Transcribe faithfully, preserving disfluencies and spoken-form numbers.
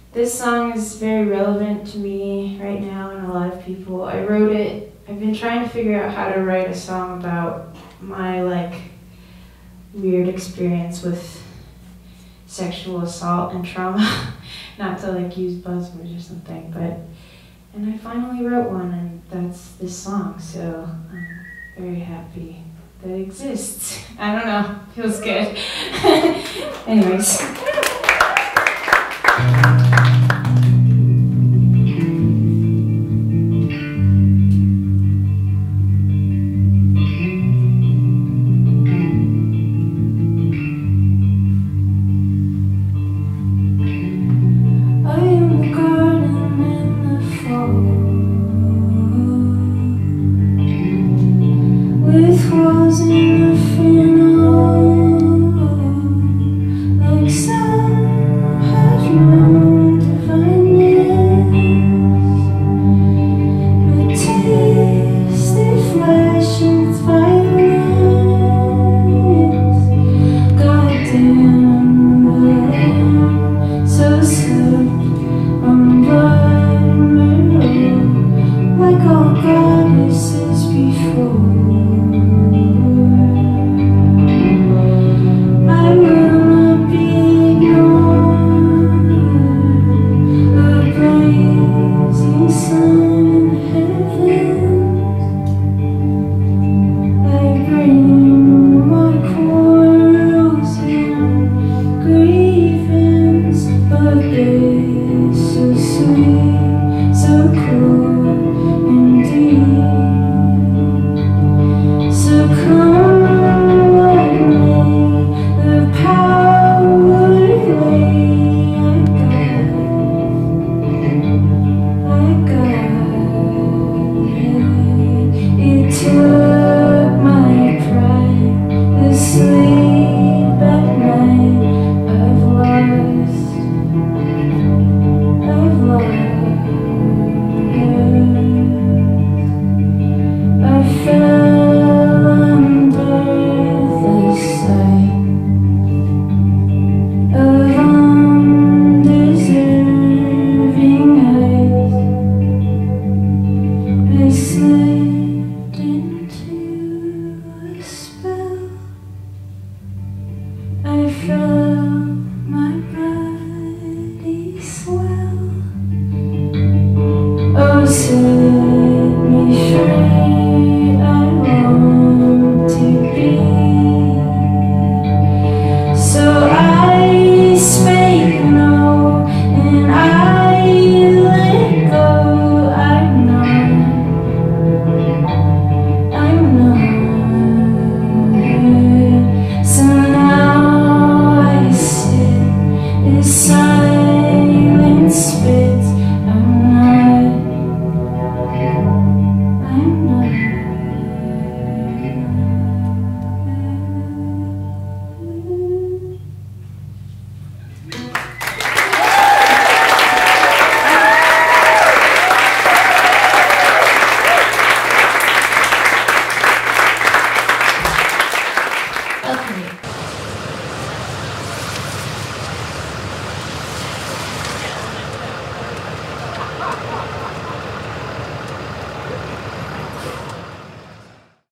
This song is very relevant to me right now and a lot of people. I wrote it, I've been trying to figure out how to write a song about my like weird experience with sexual assault and trauma. Not to like use buzzwords or something, but, and I finally wrote one, and that's this song, so I'm very happy that it exists. I don't know, feels good. Anyways. With walls in the funeral, like some had known divineness, but taste they flash and violence. Goddamn the lamb, so slipped on blood mirror, like all goddesses before. So sweet, so cool.